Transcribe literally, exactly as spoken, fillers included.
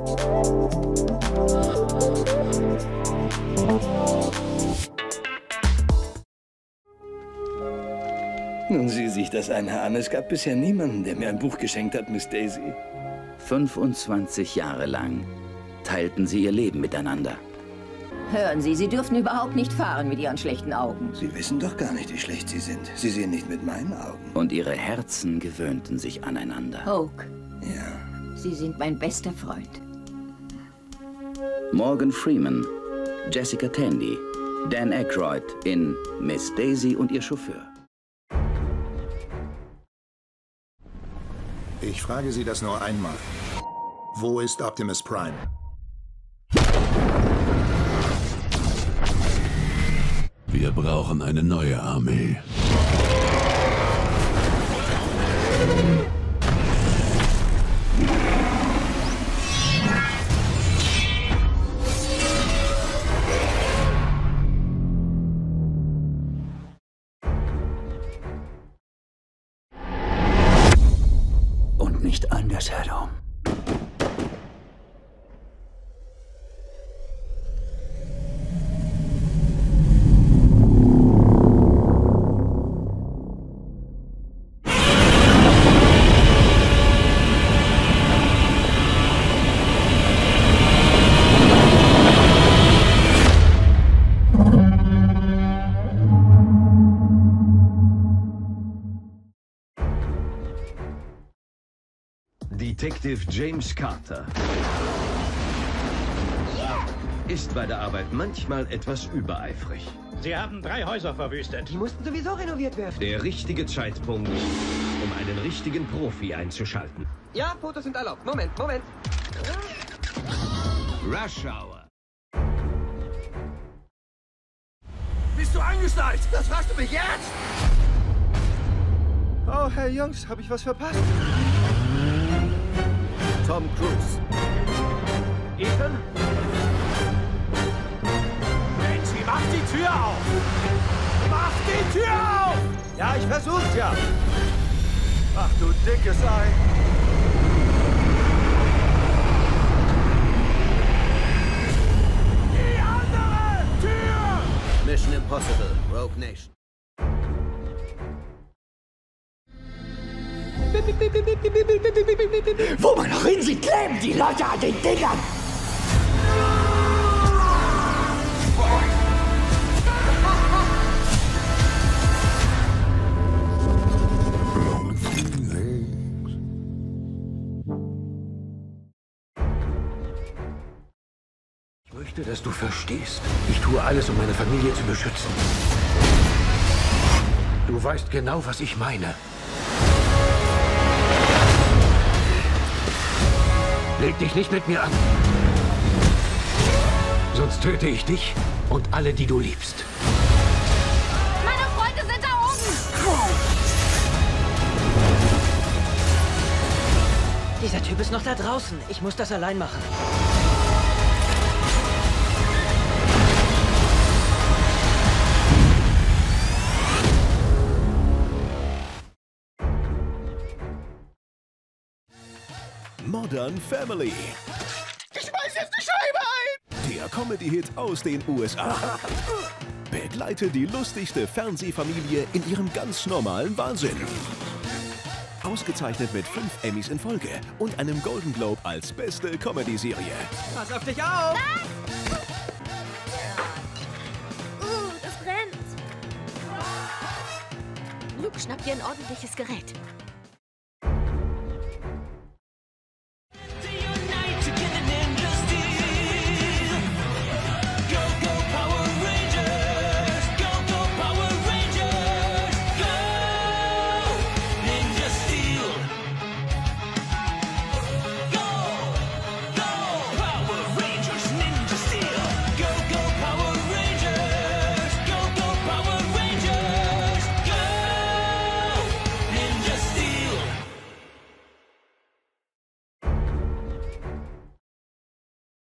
Nun sieh sich das an, Herr an. Es gab bisher niemanden, der mir ein Buch geschenkt hat, Miss Daisy. fünfundzwanzig Jahre lang teilten sie ihr Leben miteinander. Hören Sie, Sie dürfen überhaupt nicht fahren mit Ihren schlechten Augen. Sie wissen doch gar nicht, wie schlecht Sie sind. Sie sehen nicht mit meinen Augen. Und ihre Herzen gewöhnten sich aneinander. Hoke, Ja. Sie sind mein bester Freund. Morgan Freeman, Jessica Tandy, Dan Aykroyd in Miss Daisy und ihr Chauffeur. Ich frage Sie das nur einmal. Wo ist Optimus Prime? Wir brauchen eine neue Armee. Und nicht andersherum. Detective James Carter ist bei der Arbeit manchmal etwas übereifrig. Sie haben drei Häuser verwüstet. Die mussten sowieso renoviert werden. Der richtige Zeitpunkt, um einen richtigen Profi einzuschalten. Ja, Fotos sind erlaubt. Moment, Moment. Rush Hour. Bist du angeschnallt? Das fragst du mich jetzt? Oh, hey Jungs, habe ich was verpasst? Tom Cruise. Ethan? Nancy, mach die Tür auf! Mach die Tür auf! Ja, ich versuch's ja. Ach du dickes Ei. Die andere Tür! Mission Impossible, Rogue Nation. Wo man noch hinsieht, kleben die Leute an den Dingern! Ich möchte, dass du verstehst. Ich tue alles, um meine Familie zu beschützen. Du weißt genau, was ich meine. Leg dich nicht mit mir an. Sonst töte ich dich und alle, die du liebst. Meine Freunde sind da oben! Dieser Typ ist noch da draußen. Ich muss das allein machen. Modern Family. Ich schmeiß jetzt die Scheibe ein! Der Comedy-Hit aus den U S A. Begleite die lustigste Fernsehfamilie in ihrem ganz normalen Wahnsinn. Ausgezeichnet mit fünf Emmys in Folge und einem Golden Globe als beste Comedy-Serie. Pass auf dich auf! Uh, das brennt! Luke, schnapp dir ein ordentliches Gerät.